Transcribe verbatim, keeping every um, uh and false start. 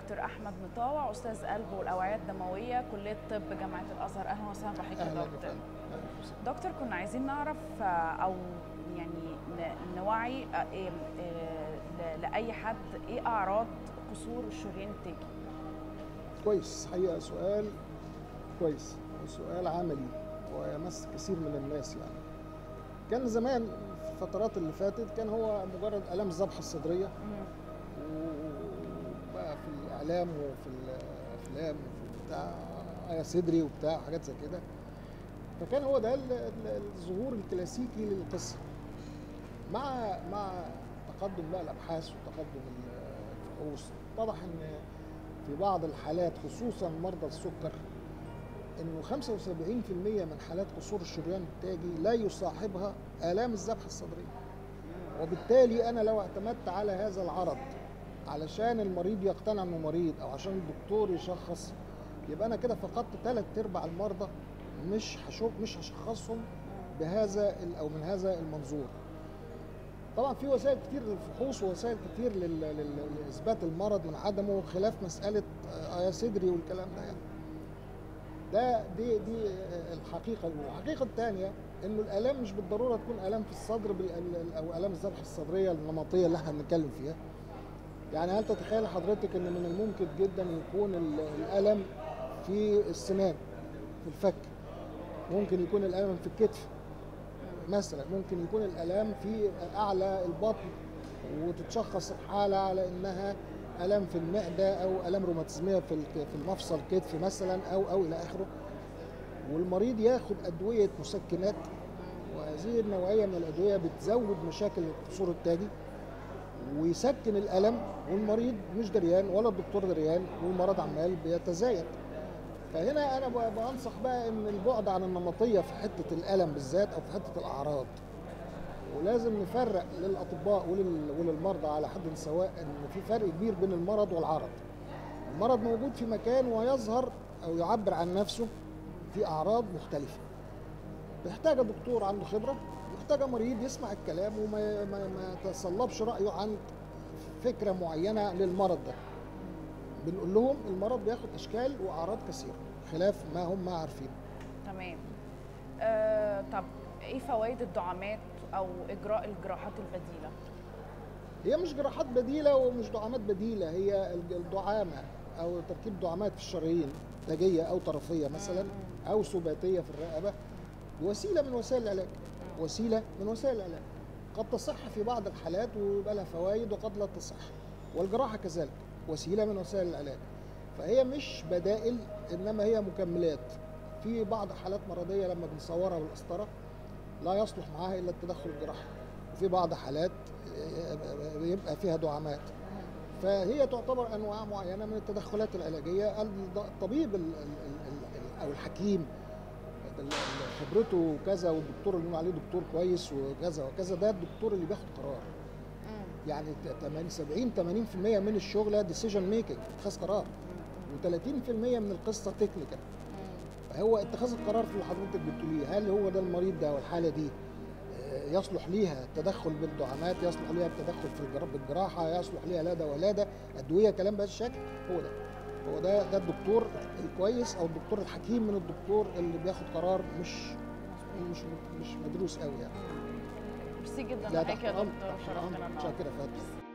دكتور احمد مطاوع، استاذ قلب والاوعيه الدمويه، كليه طب جامعه الازهر. اهلا وسهلا بحضرتك يا دكتور. دكتور، كنا عايزين نعرف او يعني نوعي لاي حد ايه اعراض قصور الشريان التاجي. كويس، حقيقه سؤال كويس وسؤال عملي ويمس كثير من الناس. يعني كان زمان في الفترات اللي فاتت كان هو مجرد الام الذبحه الصدريه، وبقى في الاعلام وفي الافلام وفي بتاع ايا صدري وبتاع حاجات زي كده، فكان هو ده الظهور الكلاسيكي للقصه. مع مع تقدم بقى الابحاث وتقدم الفحوص اتضح ان في بعض الحالات خصوصا مرضى السكر انه خمسة وسبعين بالمئة من حالات قصور الشريان التاجي لا يصاحبها آلام الذبحة الصدرية. وبالتالي انا لو اعتمدت على هذا العرض علشان المريض يقتنع انه مريض او عشان الدكتور يشخص، يبقى انا كده فقدت ثلاث ارباع المرضى، مش هشوف مش هشخصهم بهذا او من هذا المنظور. طبعا في وسائل كتير للفحوص ووسائل كتير لاثبات المرض من عدمه، خلاف مساله ايا صدري والكلام ده. يعني ده دي دي الحقيقه الاولى. الحقيقه الثانيه انه الالام مش بالضروره تكون الام في الصدر او الام الذبحه الصدريه النمطيه اللي احنا بنتكلم فيها. يعني هل تتخيل حضرتك ان من الممكن جدا يكون الالم في السنان، في الفك، ممكن يكون الالم في الكتف مثلا، ممكن يكون الالام في اعلى البطن وتتشخص الحاله على انها الام في المعده او الام روماتيزميه في في المفصل كتف مثلا او او الى اخره، والمريض ياخد ادويه مسكنات، وهذه النوعيه من الادويه بتزود مشاكل القصور التاجي ويسكن الالم، والمريض مش دريان ولا الدكتور دريان والمرض عمال بيتزايد. فهنا انا بنصح بقى ان البعد عن النمطيه في حته الالم بالذات او في حته الاعراض، ولازم نفرق للاطباء وللمرضى على حد سواء ان في فرق كبير بين المرض والعرض. المرض موجود في مكان ويظهر او يعبر عن نفسه في اعراض مختلفه، محتاجه دكتور عنده خبره، محتاجه مريض يسمع الكلام وما ما ما يتصلبش رايه عن فكره معينه للمرض ده. بنقول لهم المرض بياخد اشكال واعراض كثيره خلاف ما هم ما عارفين. تمام. آه طب ايه فوائد الدعامات او اجراء الجراحات البديله؟ هي مش جراحات بديله ومش دعامات بديله، هي الدعامه او تركيب دعامات في الشرايين تاجيه او طرفيه مثلا او سباتيه في الرقبه وسيله من وسائل العلاج. وسيله من وسائل العلاج قد تصح في بعض الحالات ويبقى لها فوائد وقد لا تصح، والجراحه كذلك وسيله من وسائل العلاج. فهي مش بدائل انما هي مكملات. في بعض حالات مرضيه لما بنصورها بالقسطره لا يصلح معاها الا التدخل الجراحي، وفي بعض حالات يبقى فيها دعامات. فهي تعتبر انواع معينه من التدخلات العلاجيه. الطبيب او الحكيم خبرته كذا والدكتور اللي بنقول عليه دكتور كويس وكذا وكذا، ده الدكتور اللي بياخد قرار. يعني سبعين ثمانين بالمئة من الشغل ديسيجن ميكنج، اتخاذ قرار، وثلاثين بالمئة من القصه تكنيكال. فهو اتخاذ القرار في اللي حضرتك بتقوليه، هل هو ده المريض ده والحاله دي يصلح ليها التدخل بالدعامات، يصلح ليها التدخل في بالجراحه، يصلح ليها لا ده ولا ده ادويه كلام بهذا الشكل. هو ده هو ده ده الدكتور الكويس او الدكتور الحكيم من الدكتور اللي بياخد قرار مش مش مش مدروس قوي. يعني ميرسي جدا لحضرتك يا دكتور، شرفتنا. شكرا يا فندم.